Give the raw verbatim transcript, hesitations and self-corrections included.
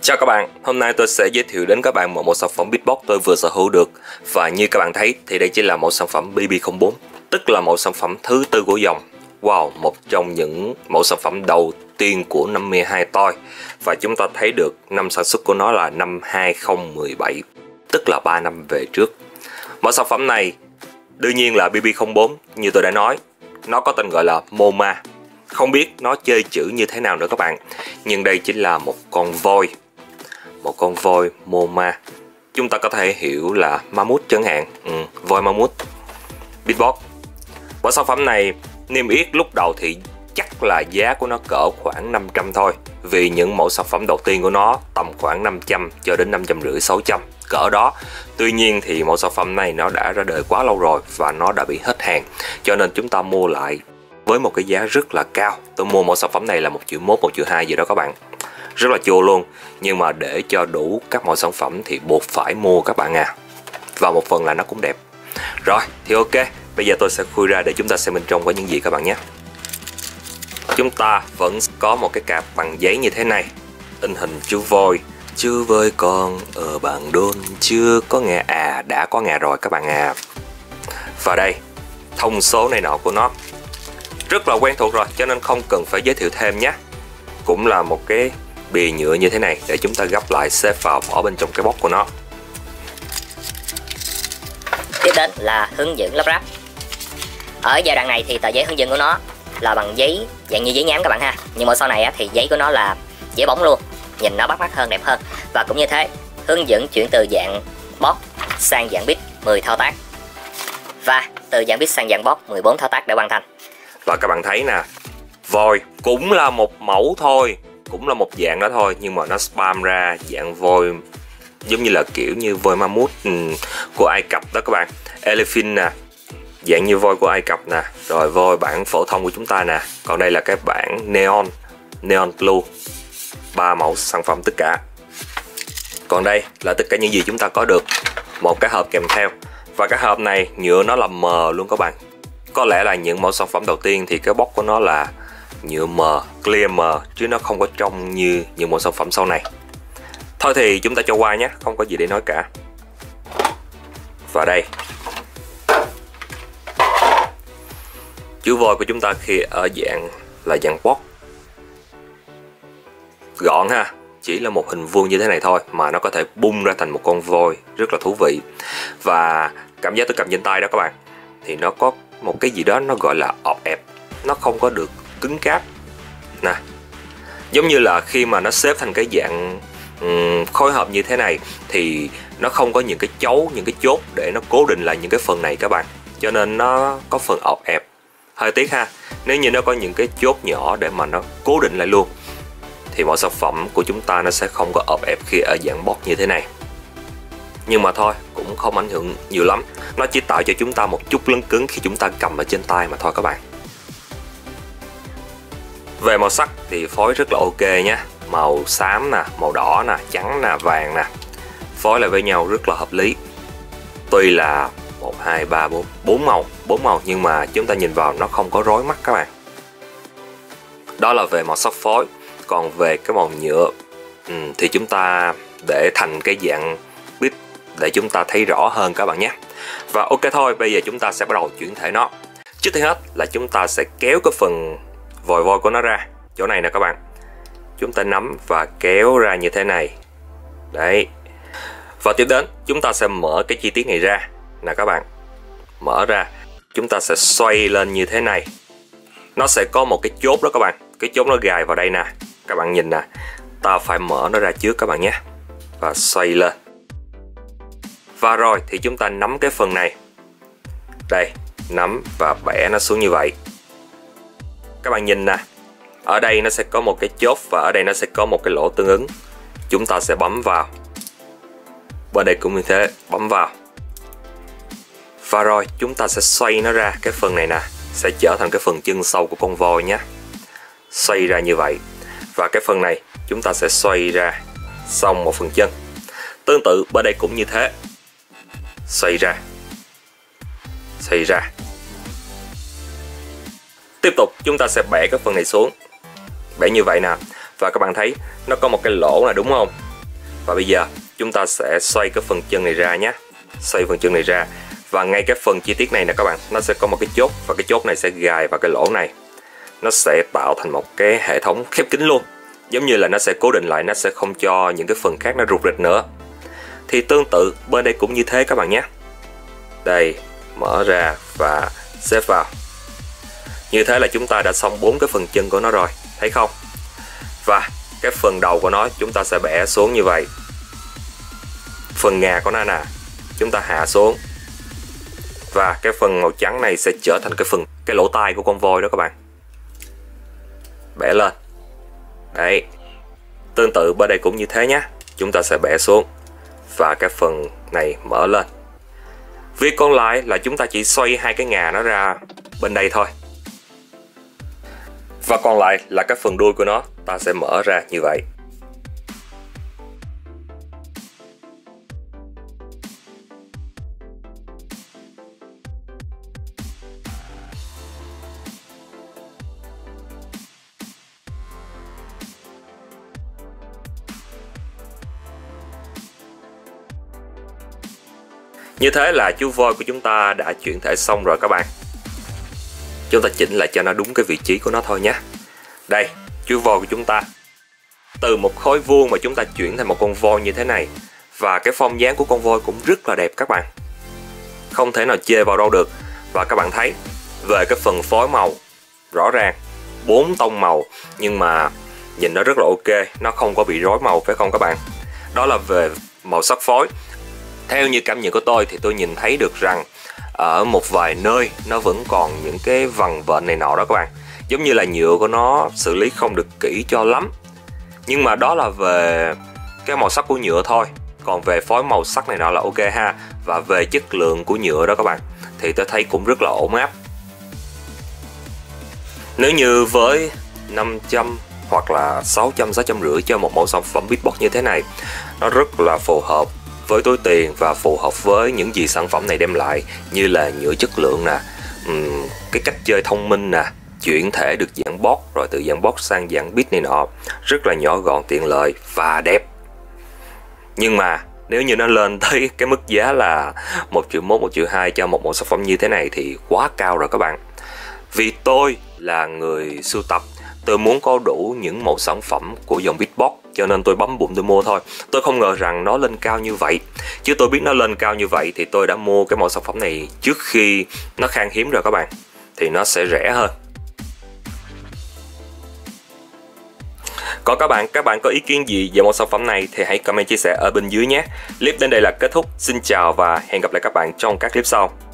Chào các bạn, hôm nay tôi sẽ giới thiệu đến các bạn một mẫu sản phẩm beatbox tôi vừa sở hữu được. Và như các bạn thấy thì đây chỉ là mẫu sản phẩm B B không bốn, tức là mẫu sản phẩm thứ tư của dòng. Wow, một trong những mẫu sản phẩm đầu tiên của năm mươi hai Toy. Và chúng ta thấy được năm sản xuất của nó là năm hai không một bảy, tức là ba năm về trước. Mẫu sản phẩm này đương nhiên là B B không bốn, như tôi đã nói, nó có tên gọi là Moma. Không biết nó chơi chữ như thế nào nữa các bạn, nhưng đây chính là một con voi. Một con voi Moma. Chúng ta có thể hiểu là ma mút chẳng hạn. ừ, Voi ma mút beatbox. Mẫu sản phẩm này niêm yết lúc đầu thì chắc là giá của nó cỡ khoảng năm trăm thôi, vì những mẫu sản phẩm đầu tiên của nó tầm khoảng năm trăm cho đến năm trăm rưỡi sáu trăm cỡ đó. Tuy nhiên thì mẫu sản phẩm này nó đã ra đời quá lâu rồi và nó đã bị hết hàng, cho nên chúng ta mua lại với một cái giá rất là cao. Tôi mua mẫu sản phẩm này là một triệu mốt, một triệu hai gì đó các bạn, rất là chua luôn. Nhưng mà để cho đủ các mẫu sản phẩm thì buộc phải mua các bạn à. Và một phần là nó cũng đẹp. Rồi thì ok, bây giờ tôi sẽ khui ra để chúng ta xem bên trong có những gì các bạn nhé. Chúng ta vẫn có một cái cặp bằng giấy như thế này, in hình chú voi. Chú voi con ở bản đôn chưa có nghe à, đã có nghe rồi các bạn à. Và đây, thông số này nọ của nó rất là quen thuộc rồi, cho nên không cần phải giới thiệu thêm nhé. Cũng là một cái bìa nhựa như thế này để chúng ta gấp lại, xếp vào bỏ bên trong cái box của nó. Tiếp đến là hướng dẫn lắp ráp. Ở giai đoạn này thì tờ giấy hướng dẫn của nó là bằng giấy dạng như giấy nhám các bạn ha, nhưng mà sau này thì giấy của nó là giấy bóng luôn, nhìn nó bắt mắt hơn, đẹp hơn. Và cũng như thế, hướng dẫn chuyển từ dạng box sang dạng bit mười thao tác, và từ dạng bit sang dạng box mười bốn thao tác để hoàn thành. Và các bạn thấy nè, voi cũng là một mẫu thôi, cũng là một dạng đó thôi, nhưng mà nó spam ra dạng voi giống như là kiểu như voi ma mút của Ai Cập đó các bạn. Elephant nè, dạng như voi của Ai Cập nè. Rồi voi bản phổ thông của chúng ta nè. Còn đây là cái bản Neon, Neon Blue. Ba mẫu sản phẩm tất cả. Còn đây là tất cả những gì chúng ta có được. Một cái hộp kèm theo. Và cái hộp này nhựa nó là mờ luôn các bạn. Có lẽ là những mẫu sản phẩm đầu tiên thì cái box của nó là nhựa mờ, clear mờ, chứ nó không có trong như những mẫu sản phẩm sau này. Thôi thì chúng ta cho qua nhé, không có gì để nói cả. Và đây, chú voi của chúng ta khi ở dạng là dạng box gọn ha, chỉ là một hình vuông như thế này thôi mà nó có thể bung ra thành một con voi, rất là thú vị. Và cảm giác tôi cầm trên tay đó các bạn, thì nó có một cái gì đó nó gọi là ọp ẹp, nó không có được cứng cáp nè, giống như là khi mà nó xếp thành cái dạng um, khối hợp như thế này thì nó không có những cái chấu, những cái chốt để nó cố định lại những cái phần này các bạn, cho nên nó có phần ọp ẹp, hơi tiếc ha. Nếu như nó có những cái chốt nhỏ để mà nó cố định lại luôn thì mẫu sản phẩm của chúng ta nó sẽ không có ọp ẹp khi ở dạng box như thế này. Nhưng mà thôi, cũng không ảnh hưởng nhiều lắm, nó chỉ tạo cho chúng ta một chút lấn cứng khi chúng ta cầm ở trên tay mà thôi các bạn. Về màu sắc thì phối rất là ok nhé. Màu xám nè, màu đỏ nè, trắng nè, vàng nè, phối lại với nhau rất là hợp lý. Tuy là một, hai, ba, bốn, bốn màu, bốn màu nhưng mà chúng ta nhìn vào nó không có rối mắt các bạn. Đó là về màu sắc phối. Còn về cái màu nhựa ừ, thì chúng ta để thành cái dạng bit để chúng ta thấy rõ hơn các bạn nhé. Và ok thôi, bây giờ chúng ta sẽ bắt đầu chuyển thể nó. Trước tiên hết là chúng ta sẽ kéo cái phần vòi voi của nó ra, chỗ này nè các bạn. Chúng ta nắm và kéo ra như thế này. Đấy. Và tiếp đến chúng ta sẽ mở cái chi tiết này ra nè các bạn. Mở ra, chúng ta sẽ xoay lên như thế này. Nó sẽ có một cái chốt đó các bạn. Cái chốt nó gài vào đây nè. Các bạn nhìn nè, ta phải mở nó ra trước các bạn nhé. Và xoay lên. Và rồi thì chúng ta nắm cái phần này. Đây, nắm và bẻ nó xuống như vậy. Các bạn nhìn nè, ở đây nó sẽ có một cái chốt và ở đây nó sẽ có một cái lỗ tương ứng. Chúng ta sẽ bấm vào. Bên đây cũng như thế, bấm vào. Và rồi chúng ta sẽ xoay nó ra, cái phần này nè sẽ trở thành cái phần chân sau của con voi nhé. Xoay ra như vậy. Và cái phần này chúng ta sẽ xoay ra xong một phần chân. Tương tự bên đây cũng như thế. Xoay ra. Xoay ra. Tiếp tục chúng ta sẽ bẻ cái phần này xuống. Bẻ như vậy nè. Và các bạn thấy nó có một cái lỗ này đúng không? Và bây giờ chúng ta sẽ xoay cái phần chân này ra nhé. Xoay phần chân này ra. Và ngay cái phần chi tiết này nè các bạn, nó sẽ có một cái chốt. Và cái chốt này sẽ gài vào cái lỗ này. Nó sẽ tạo thành một cái hệ thống khép kín luôn. Giống như là nó sẽ cố định lại, nó sẽ không cho những cái phần khác nó rụt rịch nữa. Thì tương tự bên đây cũng như thế các bạn nhé. Đây, mở ra và xếp vào. Như thế là chúng ta đã xong bốn cái phần chân của nó rồi, thấy không? Và cái phần đầu của nó chúng ta sẽ bẻ xuống như vậy. Phần ngà của nó nè, chúng ta hạ xuống. Và cái phần màu trắng này sẽ trở thành cái phần cái lỗ tai của con voi đó các bạn. Bẻ lên. Đấy. Tương tự bên đây cũng như thế nhé. Chúng ta sẽ bẻ xuống. Và cái phần này mở lên. Việc còn lại là chúng ta chỉ xoay hai cái ngà nó ra bên đây thôi. Và còn lại là cái phần đuôi của nó, ta sẽ mở ra như vậy. Như thế là chú voi của chúng ta đã chuyển thể xong rồi các bạn. Chúng ta chỉnh lại cho nó đúng cái vị trí của nó thôi nhé. Đây, chú voi của chúng ta. Từ một khối vuông mà chúng ta chuyển thành một con voi như thế này. Và cái form dáng của con voi cũng rất là đẹp các bạn. Không thể nào chê vào đâu được. Và các bạn thấy, về cái phần phối màu, rõ ràng, bốn tông màu. Nhưng mà nhìn nó rất là ok, nó không có bị rối màu phải không các bạn? Đó là về màu sắc phối. Theo như cảm nhận của tôi thì tôi nhìn thấy được rằng ở một vài nơi nó vẫn còn những cái vằn vện này nọ đó các bạn. Giống như là nhựa của nó xử lý không được kỹ cho lắm. Nhưng mà đó là về cái màu sắc của nhựa thôi. Còn về phối màu sắc này nọ là ok ha. Và về chất lượng của nhựa đó các bạn, thì tôi thấy cũng rất là ổn áp. Nếu như với năm trăm hoặc là sáu trăm, sáu trăm rưỡi cho một mẫu sản phẩm beatbox như thế này, nó rất là phù hợp với túi tiền và phù hợp với những gì sản phẩm này đem lại, như là nhựa chất lượng nè, um, cái cách chơi thông minh nè, chuyển thể được dạng box rồi từ dạng box sang dạng beat này nọ, rất là nhỏ gọn, tiện lợi và đẹp. Nhưng mà nếu như nó lên tới cái mức giá là một triệu một, một triệu hai cho một mẫu sản phẩm như thế này thì quá cao rồi các bạn. Vì tôi là người sưu tập, tôi muốn có đủ những mẫu sản phẩm của dòng beatbox, cho nên tôi bấm bụng tôi mua thôi. Tôi không ngờ rằng nó lên cao như vậy. Chứ tôi biết nó lên cao như vậy thì tôi đã mua cái mẫu sản phẩm này trước khi nó khan hiếm rồi các bạn. Thì nó sẽ rẻ hơn. Còn các bạn, các bạn có ý kiến gì về mẫu sản phẩm này thì hãy comment chia sẻ ở bên dưới nhé. Clip đến đây là kết thúc. Xin chào và hẹn gặp lại các bạn trong các clip sau.